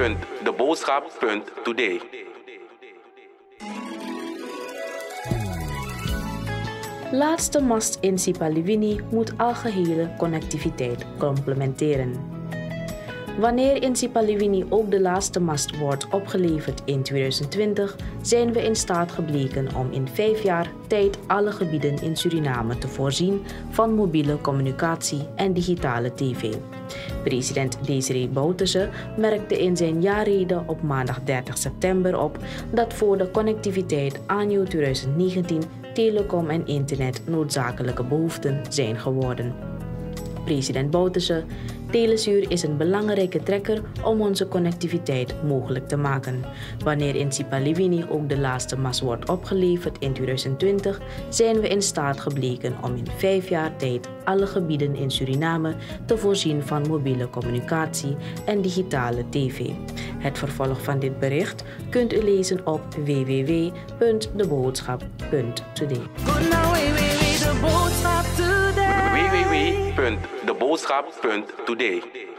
www.deboodschap.today. Laatste mast in Sipaliwini moet algehele connectiviteit complementeren. Wanneer in Sipaliwini ook de laatste mast wordt opgeleverd in 2020, zijn we in staat gebleken om in 5 jaar tijd alle gebieden in Suriname te voorzien van mobiele communicatie en digitale tv. President Desiree Bouterse merkte in zijn jaarrede op maandag 30 september op dat voor de connectiviteit anno 2019 telecom en internet noodzakelijke behoeften zijn geworden. President Bouterse: Telesuur is een belangrijke trekker om onze connectiviteit mogelijk te maken. Wanneer in Sipaliwini ook de laatste mast wordt opgeleverd in 2020, zijn we in staat gebleken om in 5 jaar tijd alle gebieden in Suriname te voorzien van mobiele communicatie en digitale tv. Het vervolg van dit bericht kunt u lezen op www.deboodschap.today. www.deboodschap.today.